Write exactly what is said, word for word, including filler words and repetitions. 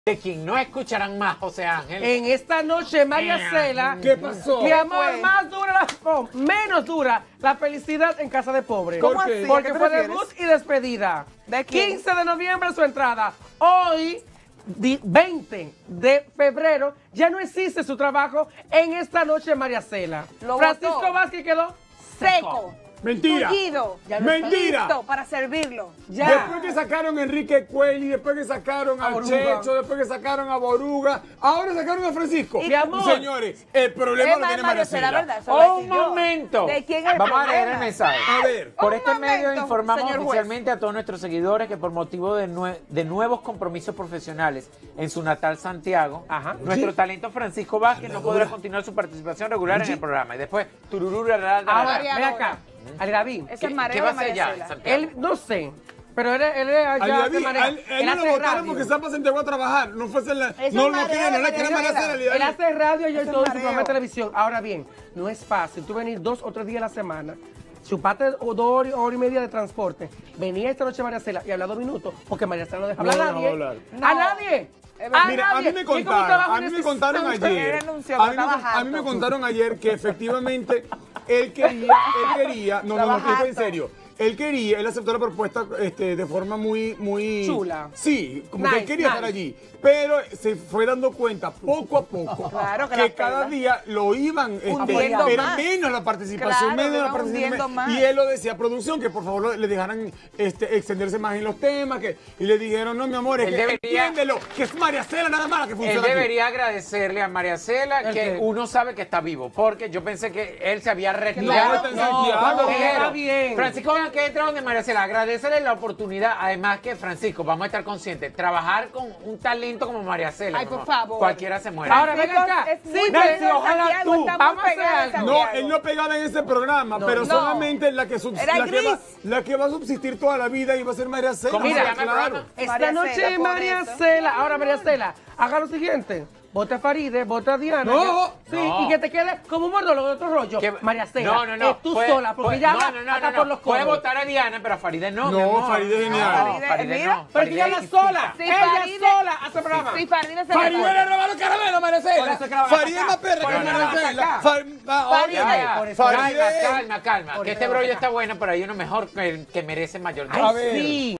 De quien no escucharán más, José Ángel. En esta noche, María Cela. ¿Qué pasó? Mi amor, más dura la, oh, menos dura la felicidad en casa de pobre. ¿Cómo ¿Por qué? así? Porque ¿A qué te fue refieres? debut y despedida. ¿De quién? quince de noviembre su entrada. Hoy, di- veinte de febrero, ya no existe su trabajo en esta noche, María Cela. Lo Francisco botó. Vázquez quedó Seco. Mentira. Tullido. Ya no está Mentira. Listo para servirlo. Ya. Después que sacaron a Enrique Cuelli, después que sacaron A a Boruga. Checho, después que sacaron a Boruga, ahora sacaron a Francisco. Mi amor. Señores, el problema Es lo más, tiene Mario María Cela, Cela. ¿verdad? Eso lo Un decía yo. momento. ¿De quién es el Vamos a leer el problema? mensaje. A ver. Por Un este medio momento, informamos señor juez. oficialmente a todos nuestros seguidores que por motivo de, nue- de nuevos compromisos profesionales en su natal Santiago, Ajá. nuestro talento Francisco Vázquez no podrá continuar su participación regular en el programa. Y después, tururú, ra, ra, ra, Ahora, ra. ven acá. Ali David. Ese ¿Qué, es mareo qué va a de hacer María ya en Cela. Santiago? Él, no sé, pero él, él allá Ay, se David, maneja. a él, él Él no lo hace votaron radio. porque Zampa se entregó a trabajar. No fue hacer la, Es no, un no mareo quiere, no de le quiere María María Cela. Cela. Él hace radio y Es todo un en su mareo. programa de televisión. Ahora bien, no es fácil tú venir dos o tres días a la semana, chuparte o dos horas, hora y media de transporte, venir esta noche María Cela y hablar dos minutos, porque María Cela no deja hablar No, a no nadie. hablar. A No. nadie. Es A verdad. Mira, a nadie. mí me ¿Y cómo contaron, trabajo a mí me necesita contaron usted? ayer, Él renunció, a mí, me, estaba con- a mí me harto. contaron ayer que efectivamente él quería, él quería, no, no, no, Estaba estoy en harto. serio, él quería, él aceptó la propuesta este, de forma muy, muy... Chula. Sí, como que él Nice, quería nice. estar allí, pero se fue dando cuenta poco a poco Claro que que la cada pena. día lo iban, este, Hundiendo era más. menos la participación, Claro, menos lo la iban participación, hundiendo más. y él lo decía a producción, que por favor lo- le dejaran este, extenderse más en los temas, que, y le dijeron, no mi amor, es Él que debería- entiéndelo, que es María Cela nada más la que Él funciona aquí. debería agradecerle a María Cela ¿El que qué? uno sabe que está vivo, porque yo pensé que él se había no, retirado. está en Santiago. él está bien. Francisco Vázquez entra donde María Cela, agradecele la oportunidad, además que Francisco, vamos a estar conscientes, trabajar con un talento como María Cela. Ay, por no, favor. Cualquiera se muere. Ahora, ven Francisco acá. es Sí, muy Nancy, pegado en ojalá Santiago, tú. está muy Vamos a hacer pegado en algo. No, Santiago. él no pegaba en ese programa, No. pero No. solamente la que, subs- Era la, que va, gris. la que va a subsistir toda la vida y va a ser María Cela. ¿Cómo se Mira, llama el claro. programa? Esta María noche Cela, por María eso. Cela. Ahora María Cela, haga lo siguiente. Vota a Faride, vota a Diana. No. Sí, No. y que te quede como un monólogo de otro rollo. Que- María Cela. No, no, no. Es tú Puede- sola, porque puede- ya no, va no, no, acá no, por no. los Puede codos. votar a Diana, pero a Faride no. No, mi amor. Faride es genial. No, Faride, Faride mira, no. Porque ella Faride habla es sola. Sí, ella Faride- sola hace programa. Sí, Faride se Faride le le robó los caramelos a María Cela. Por eso es que la van a Faride es sacar. más perra Por que eso la María van a Cela. sacar. Far- ah, Faride. Ya, óyeme, ya. por eso- Calma, Faride- calma, calma. Por Que eso este la van a brollo sacar. está bueno, pero hay uno mejor que, que merece mayor. Ay, A ver. sí.